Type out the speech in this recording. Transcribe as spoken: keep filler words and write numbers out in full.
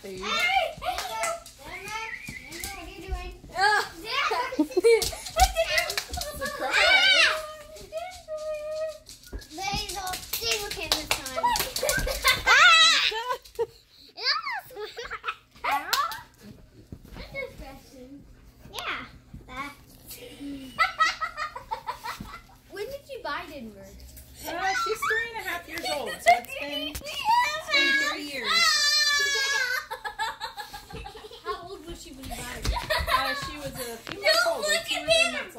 stage. Hey, what are you doing? Oh. Surprise! Basil, stay with him this time. Yeah. That. When did you buy Denver? Uh, she's three and a half years old, so it's been, it's been three years. How old was she when you bought her? Uh, she was a few months old, like two or three months